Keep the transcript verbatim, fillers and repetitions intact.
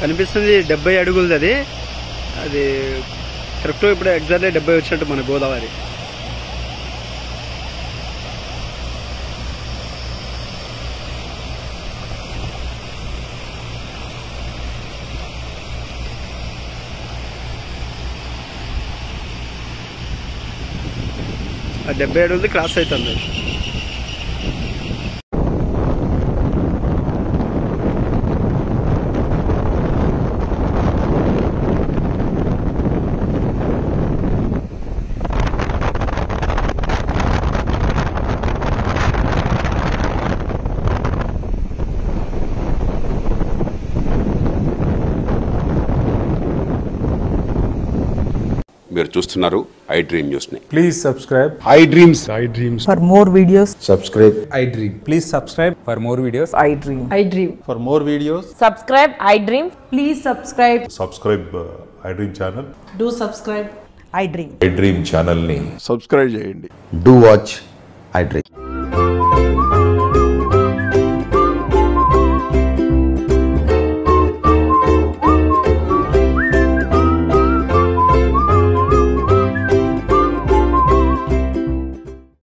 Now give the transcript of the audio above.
కనిపిస్తుంది డెబ్బై అడుగులది అది అది కరెక్ట్ ఇప్పుడు ఎగ్జాక్ట్లీ డెబ్బై వచ్చినట్టు మన గోదావరి. ఆ డెబ్బై అడుగులది క్రాస్ అవుతుంది. మీరు చూస్తున్నారు iDream న్యూస్ ని. Please subscribe iDreams. iDreams. For more videos, Subscribe iDream. Please subscribe for more videos. iDream. iDream. For more videos, Subscribe iDream. Please subscribe. Subscribe uh, iDream channel. Do subscribe. iDream. iDream channel ni subscribe చేయండి. Do watch iDream.